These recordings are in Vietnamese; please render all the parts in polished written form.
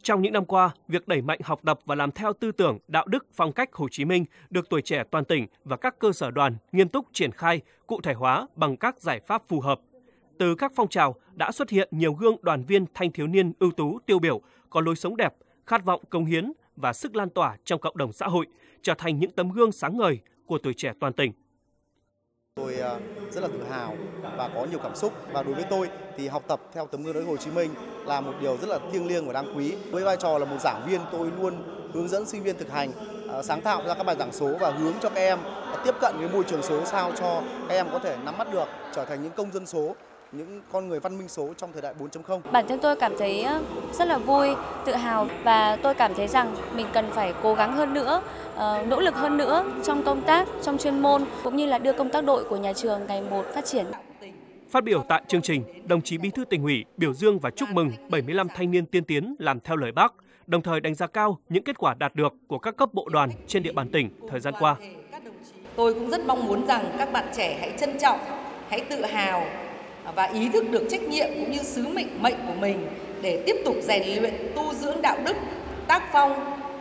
Trong những năm qua, việc đẩy mạnh học tập và làm theo tư tưởng, đạo đức, phong cách Hồ Chí Minh được tuổi trẻ toàn tỉnh và các cơ sở đoàn nghiêm túc triển khai, cụ thể hóa bằng các giải pháp phù hợp. Từ các phong trào đã xuất hiện nhiều gương đoàn viên thanh thiếu niên ưu tú tiêu biểu, có lối sống đẹp, khát vọng cống hiến và sức lan tỏa trong cộng đồng xã hội, trở thành những tấm gương sáng ngời của tuổi trẻ toàn tỉnh. Tôi rất là tự hào và có nhiều cảm xúc, và đối với tôi thì học tập theo tấm gương Đạo Hồ Chí Minh là một điều rất là thiêng liêng và đáng quý. Với vai trò là một giảng viên, tôi luôn hướng dẫn sinh viên thực hành, sáng tạo ra các bài giảng số và hướng cho các em tiếp cận với môi trường số sao cho các em có thể nắm bắt được, trở thành những công dân số, những con người văn minh số trong thời đại 4.0. Bản thân tôi cảm thấy rất là vui, tự hào, và tôi cảm thấy rằng mình cần phải cố gắng hơn nữa, nỗ lực hơn nữa trong công tác, trong chuyên môn, cũng như là đưa công tác đội của nhà trường ngày một phát triển. Phát biểu tại chương trình, đồng chí Bí thư Tỉnh ủy biểu dương và chúc mừng 75 thanh niên tiên tiến làm theo lời Bác, đồng thời đánh giá cao những kết quả đạt được của các cấp bộ đoàn trên địa bàn tỉnh thời gian qua. Tôi cũng rất mong muốn rằng các bạn trẻ hãy trân trọng, hãy tự hào và ý thức được trách nhiệm cũng như sứ mệnh của mình để tiếp tục rèn luyện, tu dưỡng đạo đức, tác phong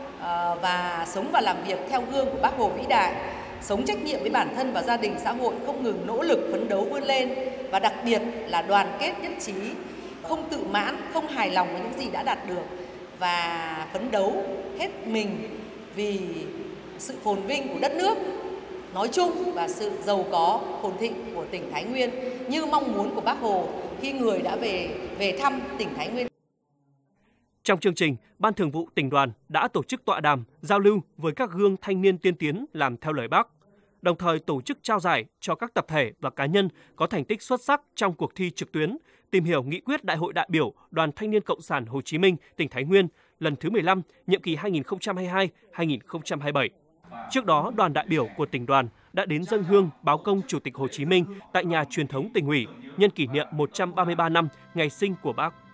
và sống và làm việc theo gương của Bác Hồ vĩ đại, sống trách nhiệm với bản thân và gia đình xã hội, không ngừng nỗ lực phấn đấu vươn lên, và đặc biệt là đoàn kết nhất trí, không tự mãn, không hài lòng với những gì đã đạt được, và phấn đấu hết mình vì sự phồn vinh của đất nước nói chung và sự giàu có phồn thịnh của tỉnh Thái Nguyên, như mong muốn của Bác Hồ khi người đã về thăm tỉnh Thái Nguyên. Trong chương trình, Ban Thường vụ Tỉnh đoàn đã tổ chức tọa đàm, giao lưu với các gương thanh niên tiên tiến làm theo lời Bác, đồng thời tổ chức trao giải cho các tập thể và cá nhân có thành tích xuất sắc trong cuộc thi trực tuyến, tìm hiểu nghị quyết Đại hội đại biểu Đoàn Thanh niên Cộng sản Hồ Chí Minh tỉnh Thái Nguyên lần thứ 15, nhiệm kỳ 2022-2027. Trước đó, đoàn đại biểu của tỉnh đoàn đã đến dâng hương báo công Chủ tịch Hồ Chí Minh tại nhà truyền thống Tỉnh ủy nhân kỷ niệm 133 năm ngày sinh của Bác.